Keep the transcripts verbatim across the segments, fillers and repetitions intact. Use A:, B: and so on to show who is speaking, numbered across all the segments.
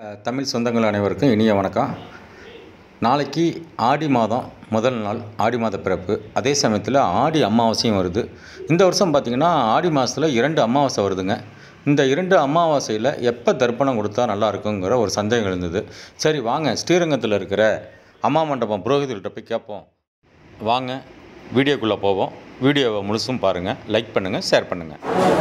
A: தமிழ் சொந்தங்கள் அனைவருக்கும் இனிய வணக்கம். நாளைக்கு ஆடி மாதம் முதல் நாள், ஆடி மாத பிறப்பு. அதே சமயத்தில் ஆடி அமாவாசையும் வருது. இந்த வருஷம் பார்த்திங்கன்னா ஆடி மாதத்தில் இரண்டு அமாவாசை வருதுங்க. இந்த இரண்டு அமாவாசையில் எப்போ தர்ப்பணம் கொடுத்தா நல்லா இருக்குங்கிற ஒரு சந்தேகம் இருந்தது. சரி வாங்க, ஸ்ரீரங்கத்தில் இருக்கிற அம்மா மண்டபம் புரோகிதர்கிட்ட போய் கேட்போம். வாங்க வீடியோக்குள்ளே போவோம். வீடியோவை முழுசும் பாருங்கள், லைக் பண்ணுங்கள், ஷேர் பண்ணுங்கள்.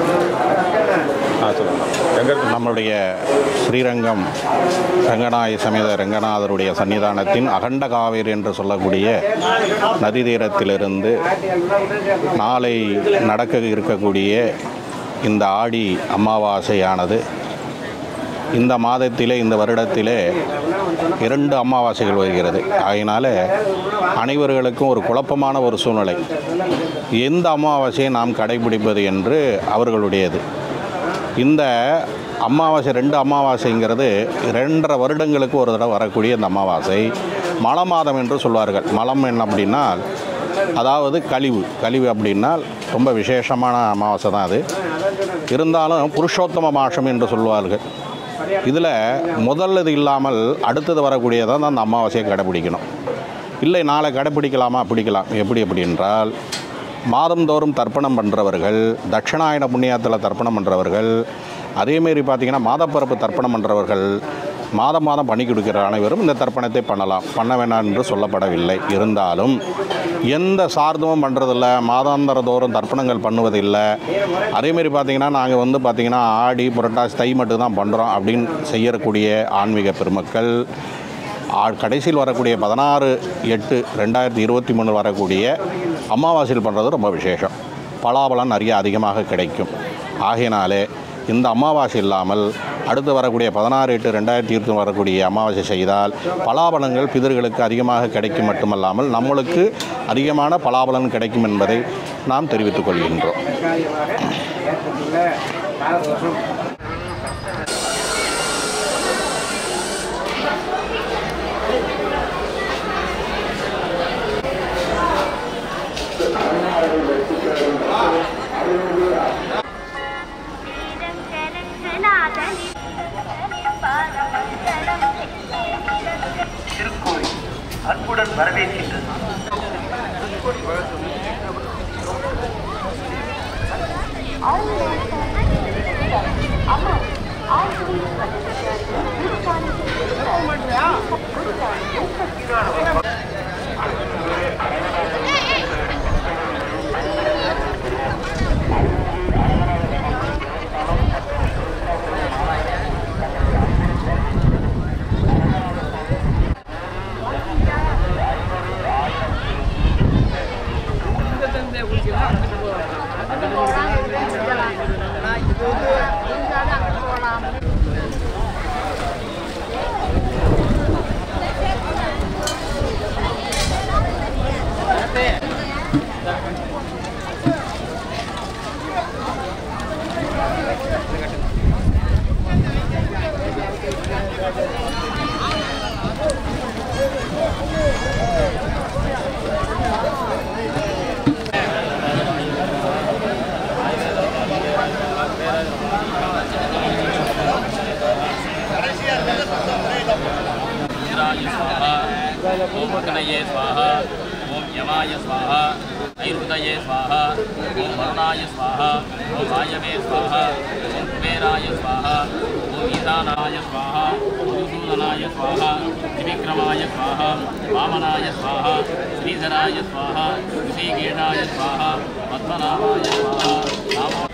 A: ஆ சொல்லுங்கள். எங்கே
B: நம்மளுடைய ஸ்ரீரங்கம் ரங்கநாய சமேத ரங்கநாதருடைய சன்னிதானத்தின் அகண்ட காவேரி என்று சொல்லக்கூடிய நதி தீரத்திலிருந்து நாளை நடக்க இருக்கக்கூடிய இந்த ஆடி அமாவாசையானது இந்த மாதத்திலே, இந்த வருடத்திலே இரண்டு அமாவாசைகள் வருகிறது. ஆகையினால அனைவர்களுக்கும் ஒரு குழப்பமான ஒரு சூழ்நிலை. எந்த அமாவாசையை நாம் கடைபிடிப்பது என்று அவர்களுடையது. இந்த அமாவாசை, ரெண்டு அமாவாசைங்கிறது ரெண்டரை வருடங்களுக்கு ஒரு தடவை வரக்கூடிய இந்த அமாவாசை மல மாதம் என்று சொல்வார்கள். மலம் என்ன அப்படின்னா, அதாவது கழிவு. கழிவு அப்படின்னால் ரொம்ப விசேஷமான அமாவாசை தான் அது. இருந்தாலும் புருஷோத்தம மாசம் என்று சொல்வார்கள். இதில் முதல் இது இல்லாமல் அடுத்தது வரக்கூடியதான் அந்த அமாவாசையை கடைப்பிடிக்கணும். இல்லை நாளை கடைப்பிடிக்கலாமா? பிடிக்கலாம். எப்படி அப்படின்றால், மாதந்தோறும் தர்ப்பணம் பண்ணுறவர்கள், தட்சிணாயன புண்ணியத்தில் தர்ப்பணம் பண்ணுறவர்கள், அதேமாரி பார்த்திங்கன்னா மாதப்பிறப்பு தர்ப்பணம் பண்ணுறவர்கள், மாதம் மாதம் பண்ணி கொடுக்குற அனைவரும் இந்த தர்ப்பணத்தை பண்ணலாம். பண்ண வேண்டாம் என்று சொல்லப்படவில்லை. இருந்தாலும் எந்த சார்ந்தமும் பண்ணுறதில்ல, மாதாந்திர தோறும் தர்ப்பணங்கள் பண்ணுவதில்லை. அதேமாரி பார்த்திங்கன்னா நாங்கள் வந்து பார்த்திங்கன்னா ஆடி புரட்டாசி தை மட்டும் தான் பண்ணுறோம் அப்படின்னு செய்யக்கூடிய ஆன்மீக பெருமக்கள் கடைசியில் வரக்கூடிய பதினாறு எட்டு ரெண்டாயிரத்தி இருபத்தி மூணு வரக்கூடிய அமாவாசையில் பண்ணுறது ரொம்ப விசேஷம். பலாபலன் நிறைய அதிகமாக கிடைக்கும். ஆகையினாலே இந்த அமாவாசை இல்லாமல் அடுத்து வரக்கூடிய பதினாறு எட்டு ரெண்டாயிரத்தி இருபத்தி வரக்கூடிய அமாவாசை செய்தால் பலாபலன்கள் பிதர்களுக்கு அதிகமாக கிடைக்கும். மட்டுமல்லாமல் நம்மளுக்கு அதிகமான பலாபலன் கிடைக்கும் என்பதை நாம் தெரிவித்துக் கொள்கின்றோம்.
C: திருக்கோயில் அன்புடன் வரவேற்கின்றது.
D: ओम अग्नये स्वाहा, ओम यमाय स्वाहा, नैऋतये स्वाहा, ओम वरुणाय स्वाहा, ओम वायवे स्वाहा, ओम कुबेराय स्वाहा, ओम ईशानाय स्वाहा, ओम सूदनाय स्वाहा, त्रिविक्रमाय स्वाहा, वामनाय स्वाहा, श्रीधराय स्वाहा, ऋषिकेशाय स्वाहा, पद्मनाभाय स्वाहा,